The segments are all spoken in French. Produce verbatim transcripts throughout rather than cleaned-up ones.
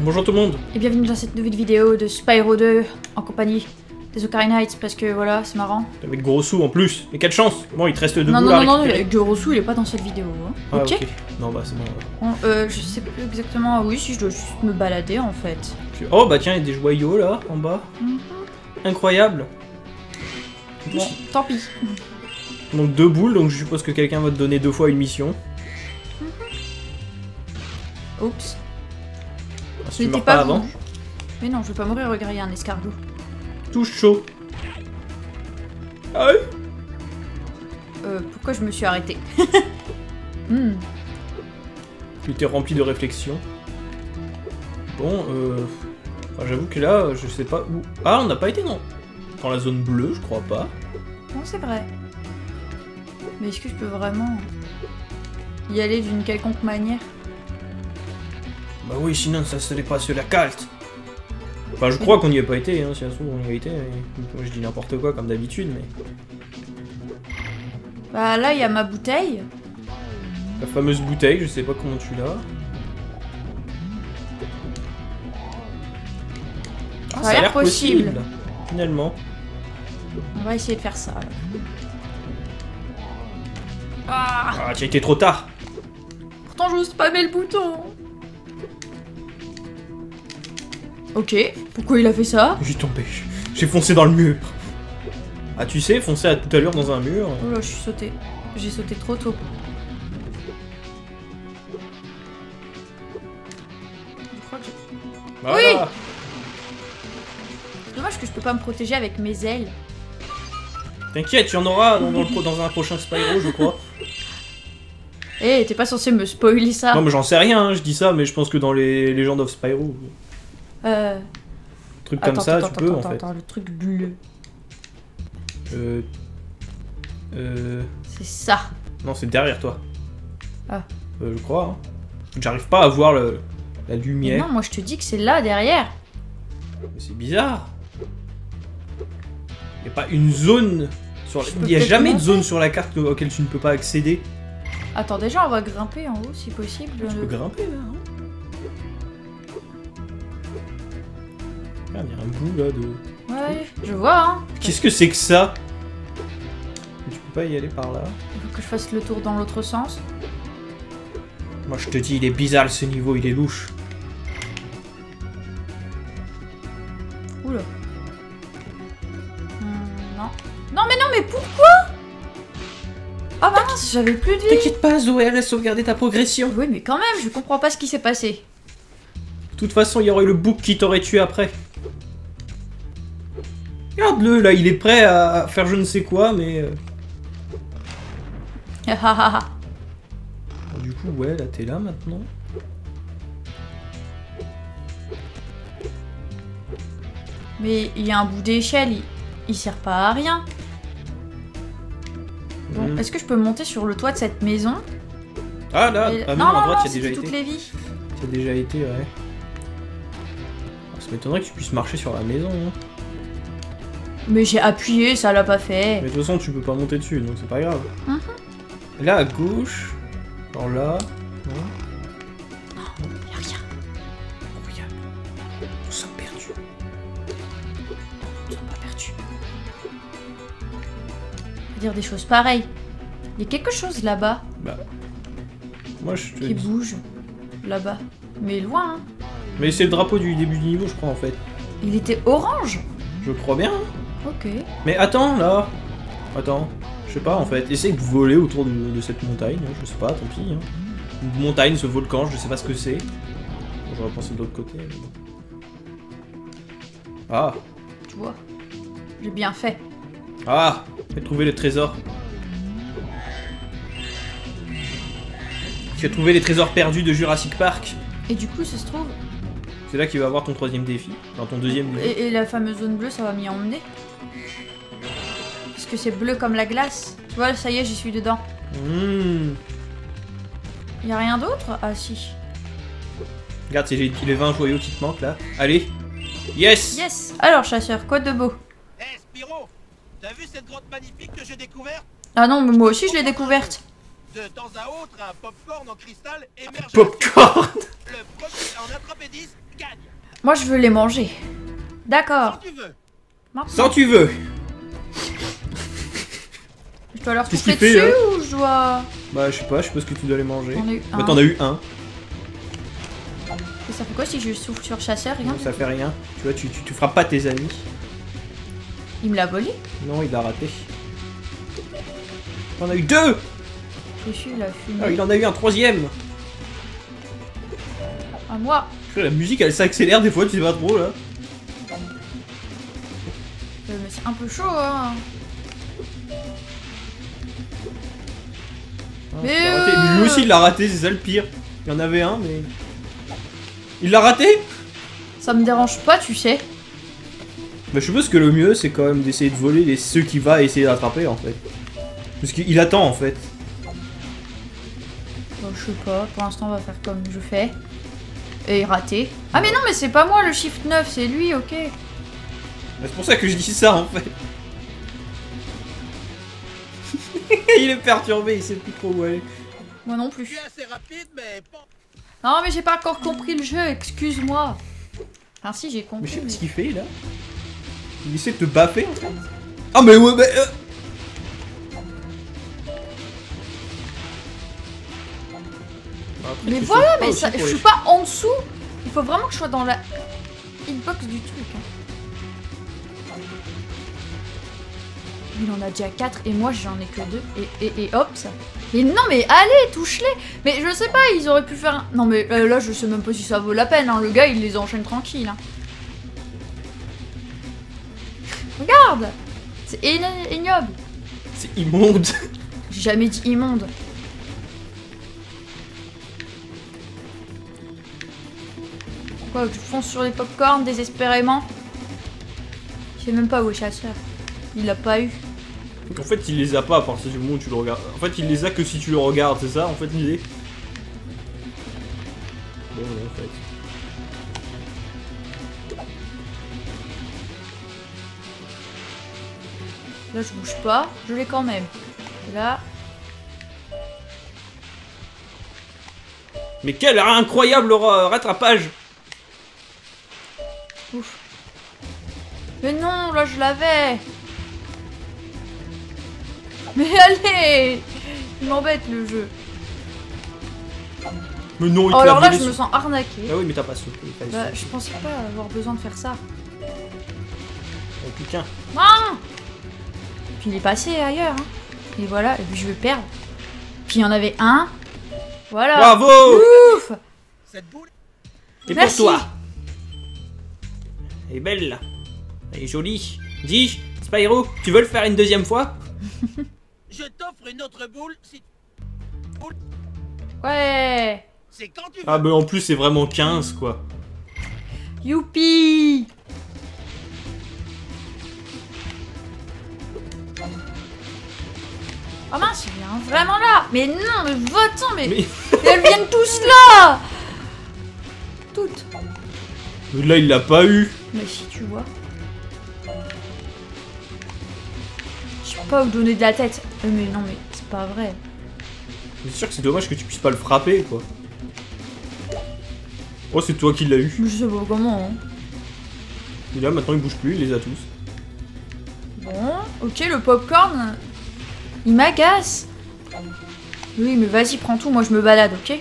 Bonjour tout le monde. Et bienvenue dans cette nouvelle vidéo de Spyro deux en compagnie des Ocarina Heights parce que voilà, c'est marrant. Avec Gorosu en plus. Mais quelle chance. Bon, il te reste deux Non, boules non, à non, non, récupérer. Gorosu il est pas dans cette vidéo. Hein. Ah, ok. ok. Non, bah c'est bon. Bon, euh, je sais plus exactement. Oui, si je dois juste me balader en fait. Oh bah tiens, il y a des joyaux là, en bas. Mm -hmm. Incroyable. Bon, tant pis. Donc deux boules, donc je suppose que quelqu'un va te donner deux fois une mission. Mm -hmm. Oups. Ah, si tu meurs pas avant. Mais non, je vais pas mourir, regarde, il y a un escargot. Touche chaud. Ah oui. Euh, pourquoi je me suis arrêtée? hmm. Tu étais rempli de réflexion. Bon, euh... enfin, j'avoue que là, je sais pas où... Ah, on n'a pas été dans... dans la zone bleue, je crois pas. Non, c'est vrai. Mais est-ce que je peux vraiment y aller d'une quelconque manière? Bah oui, sinon ça serait pas sur la carte. Enfin, je crois qu'on n'y a pas été, hein, si ça se trouve on y a été. Mais... Moi, je dis n'importe quoi comme d'habitude, mais... Bah là, il y a ma bouteille. La fameuse bouteille, je sais pas comment tu l'as. Ah, ça a l'air possible. possible. Finalement. On va essayer de faire ça. Là. Ah, ah tu as été trop tard. Pourtant, j'ose pas mettre le bouton. Ok, pourquoi il a fait ça? J'ai tombé. J'ai foncé dans le mur. Ah, tu sais, foncer à toute allure dans un mur. Oh là, je suis sauté. J'ai sauté trop tôt. Je crois que j'ai... Voilà. Oui! C'est dommage que je peux pas me protéger avec mes ailes. T'inquiète, tu en auras dans, dans, le, dans un prochain Spyro, je crois. Eh, hey, t'es pas censé me spoiler ça. Non, mais j'en sais rien, hein, je dis ça, mais je pense que dans les Legend of Spyro... Euh... Truc comme attends, ça, attends, tu attends, peux, attends, en fait. Attends, le truc bleu. Euh... Euh... C'est ça. Non, c'est derrière toi. Ah. Euh, je crois. Hein. J'arrive pas à voir le... la lumière. Mais non, moi je te dis que c'est là, derrière. Mais c'est bizarre. Il n'y a pas une zone... Sur la... Il n'y a jamais de zone sur la carte auquel tu ne peux pas accéder. Attends, déjà on va grimper en haut si possible. Tu peux grimper là, hein. Regarde, il y a un bout là de... Ouais, je vois, hein. Qu'est-ce que c'est que ça? Tu peux pas y aller par là. Il faut que je fasse le tour dans l'autre sens. Moi je te dis, il est bizarre ce niveau, il est louche. Oula. Hum, non. Non mais non mais pourquoi? Ah bah mince, j'avais plus de vie. T'inquiète pas Zoé, laisse sauvegarder ta progression. Oui mais quand même, je comprends pas ce qui s'est passé. De toute façon, il y aurait le bouc qui t'aurait tué après. Regarde-le, là, il est prêt à faire je ne sais quoi, mais... Bon, du coup, ouais, là, t'es là, maintenant. Mais il y a un bout d'échelle, il... il sert pas à rien. Bon, mmh. Est-ce que je peux monter sur le toit de cette maison? Ah, là, Et... ah, non, non, non, à droite, non, il y a déjà été. toutes les vies. Ça a déjà été, ouais. Ça m'étonnerait que tu puisses marcher sur la maison, hein. Mais j'ai appuyé, ça l'a pas fait. Mais de toute façon, tu peux pas monter dessus, donc c'est pas grave. Mmh. Là, à gauche, genre là... Non, non y'a rien. Incroyable. Nous sommes perdus. Nous sommes pas perdus. On va dire des choses pareilles. Il y a quelque chose là-bas. Bah... Moi, je te Qui dis... bouge. Là-bas. Mais loin, hein. Mais c'est le drapeau du début du niveau, je crois, en fait. Il était orange. Je crois bien. Ok. Mais attends, là. Attends. Je sais pas, en fait. Essaye de voler autour de, de cette montagne. Je sais pas, tant pis. Hein. Une montagne, ce volcan, je sais pas ce que c'est. Bon, j'aurais pensé de l'autre côté. Mais... Ah. Tu vois. J'ai bien fait. Ah. J'ai trouvé le trésor. Tu as trouvé les trésors perdus de Jurassic Park. Et du coup, ça se trouve... C'est là qu'il va avoir ton troisième défi. Enfin, ton deuxième défi. Et, et la fameuse zone bleue, ça va m'y emmener. Parce que c'est bleu comme la glace. Tu vois, ça y est, j'y suis dedans. Mmh. Y a rien d'autre? Ah si. Regarde, c'est les, les vingt joyaux qui te manquent là. Allez. Yes. Yes. Alors, chasseur, quoi de beau? Hé, hey, Spyro, t'as vu cette grotte magnifique que j'ai découverte? Ah non, mais moi aussi je l'ai découverte. De temps à autre, un popcorn en cristal émerge. Popcorn. Le premier à en attraper dix gagne. Moi, je veux les manger. D'accord. Si tu veux. Maintenant, Sans tu veux. je dois leur Qu'est-ce souffler qu'il fait, dessus là ou je dois... Bah je sais pas, je sais pas ce que tu dois les manger. J'en ai eu Bah un. t'en as eu un. Et ça fait quoi si je souffle sur chasseur? Rien. Non, ça fait rien. Tu vois, tu, tu, tu frappes pas tes amis. Il me l'a volé. Non, il l'a raté. T'en as eu deux. Je suis la fumée. Ah, il en a eu un troisième. À moi. La musique elle s'accélère des fois, tu sais pas trop là. Euh, mais c'est un peu chaud, hein. Ah, Mais il l'a raté. euh... Mais lui aussi il l'a raté, c'est ça le pire. Il y en avait un mais... Il l'a raté. Ça me dérange pas, tu sais. Bah je suppose que le mieux c'est quand même d'essayer de voler les ceux qui va essayer d'attraper en fait. Parce qu'il attend en fait. Bon, je sais pas, pour l'instant on va faire comme je fais. Et raté. Ah mais non, mais c'est pas moi le shift neuf, c'est lui, ok. Bah, c'est pour ça que je dis ça en fait. Il est perturbé, il sait plus trop où aller. Moi non Tu plus. es assez rapide, mais pas. Non mais j'ai pas encore compris le jeu, excuse-moi. Enfin si, j'ai Mais compris. je sais pas mais- ce qu'il fait là. Il essaie de te baffer en fait. Ah mais ouais, mais... euh, Après, Mais tu voilà, sautes pas mais aussi ça, pour je les suis ch- pas en dessous. Il faut vraiment que je sois dans la hitbox du truc. hein. Il en a déjà quatre et moi j'en ai que deux. Et, et, et hop ça. Et non mais allez, touche-les. Mais je sais pas, ils auraient pu faire un... Non mais euh, là je sais même pas si ça vaut la peine. Hein. Le gars il les enchaîne tranquille. Hein. Regarde. C'est ign- ignoble. C'est immonde. J'ai jamais dit immonde. Quoi, je fonce sur les popcorn désespérément? Je sais même pas où est chasseur. Il l'a pas eu. Donc en fait il les a pas à partir du moment où tu le regardes. En fait il les a que si tu le regardes, c'est ça en fait l'idée. Bon non, en fait. Là je bouge pas, je l'ai quand même. Et là, Mais quel incroyable ra- rattrapage. ouf. Mais non, là je l'avais. Mais allez, il m'embête le jeu. Mais non, il Oh, te l'a alors là volé je me sur- sens arnaqué. Ah oui mais t'as pas sauté. il fallait Bah, sauter. je pensais pas avoir besoin de faire ça. Oh putain. Non. Puis il est passé ailleurs. Hein. Et voilà, et puis je vais perdre. Puis il y en avait un. Voilà. Bravo. Ouf. Cette boule. Et Merci. pour toi. Elle est belle. Elle est jolie. Dis, Spyro, tu veux le faire une deuxième fois? Je t'offre une autre boule si. Ouais. C'est quand tu veux. Ah bah en plus c'est vraiment quinze quoi. Youpi. Oh mince, il vient vraiment là. Mais non, mais va-t'en, mais... Mais... mais elles viennent tous là. Toutes. mais là il l'a pas eu. Mais si tu vois. Je peux pas vous donner de la tête. Euh, Mais non, mais c'est pas vrai. C'est sûr que c'est dommage que tu puisses pas le frapper quoi. Oh c'est toi qui l'as eu. Je sais pas comment. Hein. Et là maintenant il bouge plus, il les a tous. Bon, ok, le popcorn, il m'agace. Oui, mais vas-y, prends tout, moi je me balade, ok?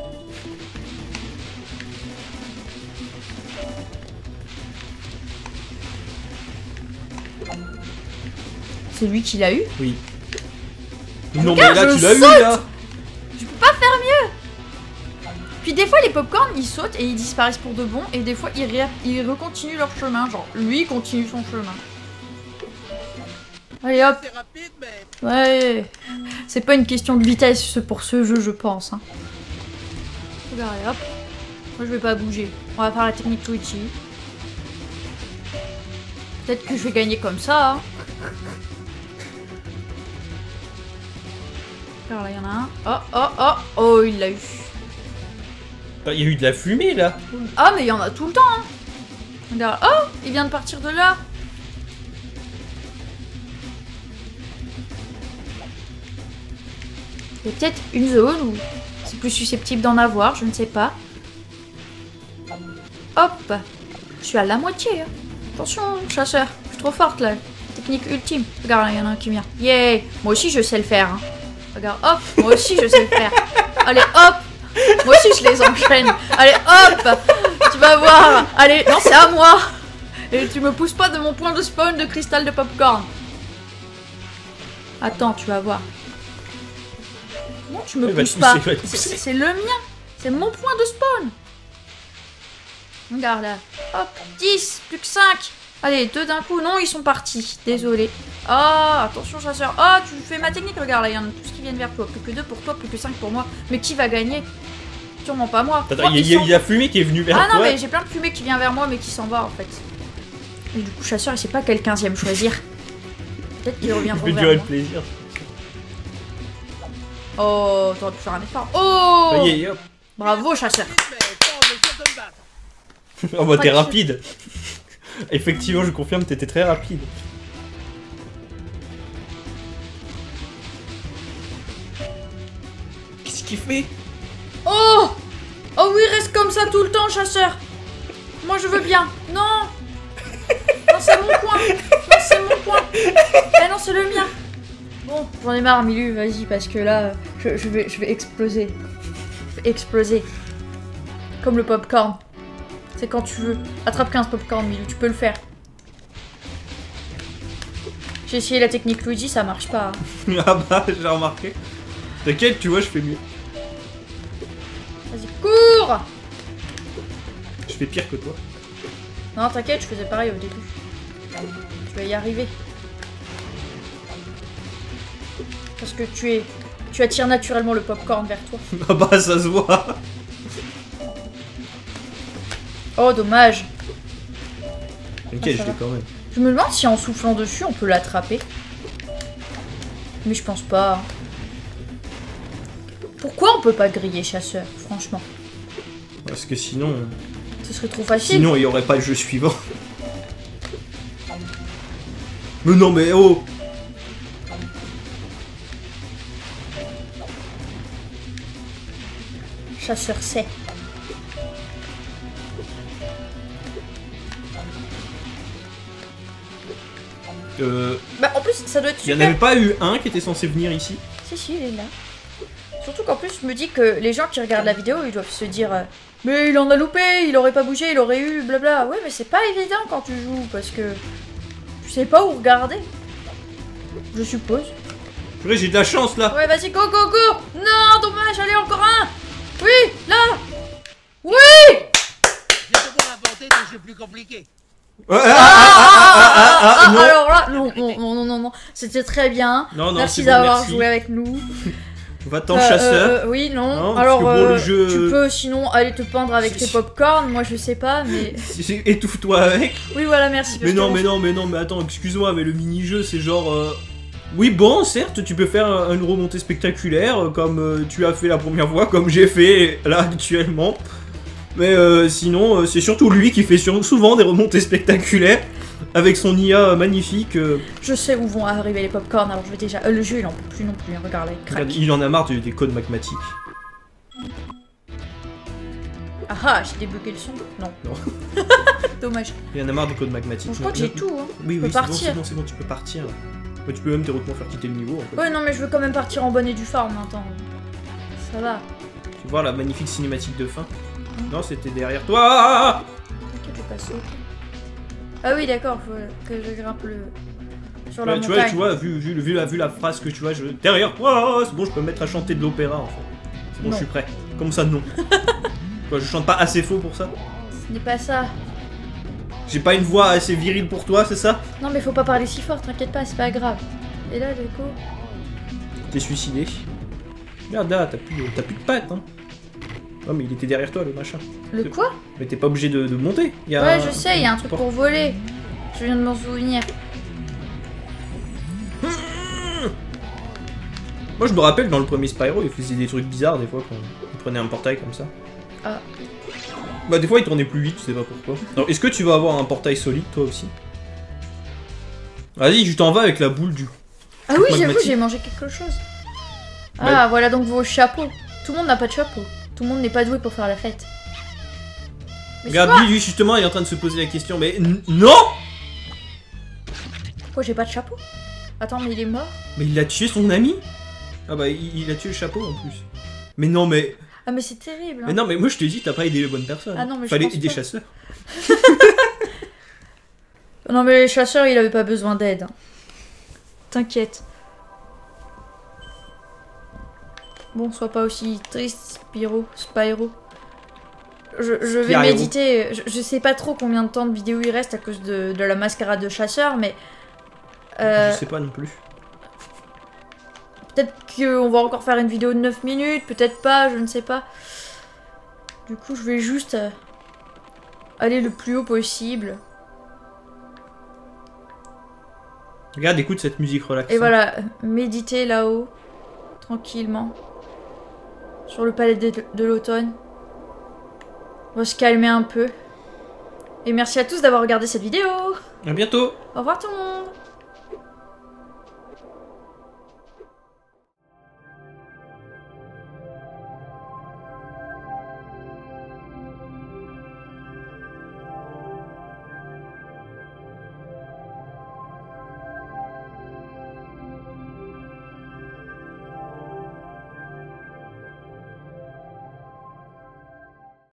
C'est lui qui l'a eu? Oui. Non Regarde, mais là je tu l'as eu saute. là. Je peux pas faire mieux! Puis des fois, les popcorn ils sautent et ils disparaissent pour de bon, et des fois, ils, ré- ils recontinuent leur chemin. Genre, lui, il continue son chemin. Allez hop! C'est rapide, mais. Ouais, c'est pas une question de vitesse pour ce jeu, je pense. Hein. Regardez, hop. Moi, je vais pas bouger. On va faire la technique Twitchy. Peut-être que je vais gagner comme ça. Hein. Alors là, il y en a un. Oh, oh, oh. Oh, il l'a eu. Il y a eu de la fumée là. Ah, mais il y en a tout le temps. Hein. Regarde. Oh, il vient de partir de là. Il y a peut-être une zone où c'est plus susceptible d'en avoir, je ne sais pas. Hop. Je suis à la moitié. Hein. Attention, chasseur. Je suis trop forte là. Technique ultime. Regarde, il y en a un qui vient. Yeah. Moi aussi, je sais le faire. Hein. Regarde, hop. Moi aussi, je sais le faire. Allez, hop. Moi aussi, je les enchaîne. Allez, hop. Tu vas voir. Allez, non, c'est à moi. Et tu me pousses pas de mon point de spawn de cristal de popcorn. Attends, tu vas voir. Comment tu me Il va pousses te pas? pousser, il va te pousser. C'est le mien. C'est mon point de spawn. Regarde là. Hop, dix, plus que cinq. Allez, deux d'un coup. Non, ils sont partis. Désolé. Ah, attention, chasseur. Ah, tu fais ma technique. Regarde là, il y en a tous qui viennent vers toi. Plus que deux pour toi, plus que cinq pour moi. Mais qui va gagner? Sûrement pas moi. Attends, Moi, il y, ils y, sont- y a Fumé qui est venu vers Ah toi. non, mais j'ai plein de fumée qui vient vers moi, mais qui s'en va en fait. Et du coup, chasseur, il sait pas quel quinzième choisir. Peut-être qu'il revient Ça fait vers durer le moi. plaisir. Oh, t'aurais pu faire un effort. Oh, Ça y est, hop. bravo, chasseur. Mais bon, mais je viens de me battre. Oh bah t'es Pas de- rapide. Effectivement, je confirme, t'étais très rapide. Qu'est-ce qu'il fait? Oh, oh oui, reste comme ça tout le temps, chasseur. Moi, je veux bien. Non, non, c'est mon coin. Non, c'est mon coin. Eh non, c'est le mien. Bon, j'en ai marre, Milu, vas-y, parce que là, je, je vais, je vais exploser. Je vais exploser. Comme le popcorn. C'est quand tu veux. Attrape quinze popcorn, Milu, tu peux le faire. J'ai essayé la technique Luigi, ça marche pas. Ah bah, j'ai remarqué. T'inquiète, tu vois, je fais mieux. Vas-y, cours. Je fais pire que toi. Non, t'inquiète, je faisais pareil au début. Tu vas y arriver. Parce que tu es... Tu attires naturellement le popcorn vers toi. Ah bah, ça se voit. Oh, dommage. T'inquiète, Ah, ça je l'ai va. quand même. Je me demande si en soufflant dessus, on peut l'attraper. Mais je pense pas. Pourquoi on peut pas griller chasseur, franchement? Parce que sinon... Ce serait trop facile. Sinon, il y aurait pas le jeu suivant. Mais non, mais oh! Chasseur sait. Euh... Bah en plus, ça doit être Il y en super. avait pas eu un qui était censé venir ici? Si, si, il est là. Surtout qu'en plus, je me dis que les gens qui regardent la vidéo, ils doivent se dire euh, mais il en a loupé, il aurait pas bougé, il aurait eu blabla. Ouais, mais c'est pas évident quand tu joues parce que tu sais pas où regarder. Je suppose. Purée, j'ai de la chance là! Ouais, vas-y, go, go, go. Non, dommage, allez, encore un. Oui, là. Oui. J'ai devoir inventer des jeux plus compliqués. Ouais, Ah, ah, ah, ah, ah, non. alors là, non, non, non, non, non, non. C'était très bien. Non, non, Merci c'est bon, d'avoir merci. joué avec nous. Va-t'en, Euh, chasseur. euh, oui, non. Non, parce Alors, que bon, euh, le jeu- tu peux sinon aller te pendre avec Si- tes popcorn. Moi, je sais pas, mais. C'est- Étouffe-toi avec. Oui, voilà, merci. Mais non, mais non, mais non, mais attends, excuse-moi, mais le mini-jeu, c'est genre... euh, Oui, bon, certes, tu peux faire un- une remontée spectaculaire, euh, comme euh, tu as fait la première fois, comme j'ai fait là actuellement. Mais euh, sinon, euh, c'est surtout lui qui fait sur- souvent des remontées spectaculaires, avec son I A magnifique. euh, Je sais où vont arriver les popcorn. Alors, je vais déjà. euh, le jeu, il en peut plus non plus. hein, Regarde là, il craque. regarde, il en a marre des, des codes mathématiques. Ah ah, j'ai débloqué le son. Non. Non. Dommage. Il en a marre des codes mathématiques. Bon, je crois que j'ai tout. Hein. Oui, Je oui, peux c'est bon, partir. c'est bon, c'est bon, tu peux partir. Ouais, tu peux même théoriquement faire quitter le niveau. En fait. Ouais, non, mais je veux quand même partir en bonne et due forme maintenant. Ça va. Tu vois la magnifique cinématique de fin? Non, c'était derrière toi. T'inquiète, je vais pas sauter. Ah oui, d'accord, faut que je grimpe le. Sur la Ouais, tu montagne. vois, tu vois, vu, vu, vu, la, vu la phrase que tu vois, je... derrière toi, c'est bon, je peux me mettre à chanter de l'opéra en fait. C'est bon, Non. je suis prêt. Comment ça, non? Quoi, je chante pas assez faux pour ça? Ce n'est pas ça. J'ai pas une voix assez virile pour toi, c'est ça? Non, mais faut pas parler si fort, t'inquiète pas, c'est pas grave. Et là, du coup. T'es suicidé. Merde, là, t'as plus, de- t'as plus de pattes, hein. Oh, mais il était derrière toi, le machin. Le quoi? Mais t'es pas obligé de, de monter. Il y a Ouais, un- je sais, il y a un truc pour voler. Je viens de m'en souvenir. Moi, je me rappelle, dans le premier Spyro, il faisait des trucs bizarres des fois quand il prenait un portail comme ça. Ah. Bah, des fois, il tournait plus vite, je sais pas pourquoi. Alors, est-ce que tu vas avoir un portail solide, toi aussi? Vas-y, tu t'en vas avec la boule du... Ah oui, j'avoue, magmatique. j'ai mangé quelque chose. Ah, Bah- voilà donc vos chapeaux. Tout le monde n'a pas de chapeau. Tout le monde n'est pas doué pour faire la fête. Mais Regarde, quoi lui, lui, justement, il est en train de se poser la question, mais n- non. Pourquoi j'ai pas de chapeau? Attends, mais il est mort? Mais il a tué son ami. Ah bah, il, il a tué le chapeau en plus. Mais non, mais... Ah mais c'est terrible. Hein. Mais non, mais moi je te dis, t'as pas aidé les bonnes personnes. Ah non, mais je Fallait pense aider pas. chasseurs. Non mais les chasseurs, il avait pas besoin d'aide. Hein. T'inquiète. Bon, sois pas aussi triste, Spyro. Spyro. Je, je vais Spyro. méditer. Je, je sais pas trop combien de temps de vidéo il reste à cause de, de la mascarade de chasseur, mais... Euh, Je sais pas non plus. peut-être qu'on va encore faire une vidéo de neuf minutes, peut-être pas, je ne sais pas. Du coup, je vais juste euh, aller le plus haut possible. Regarde, écoute cette musique relaxante. Et voilà, méditer là-haut, tranquillement. Sur le palais de, de l'automne. On va se calmer un peu. Et merci à tous d'avoir regardé cette vidéo. À bientôt. Au revoir tout le monde.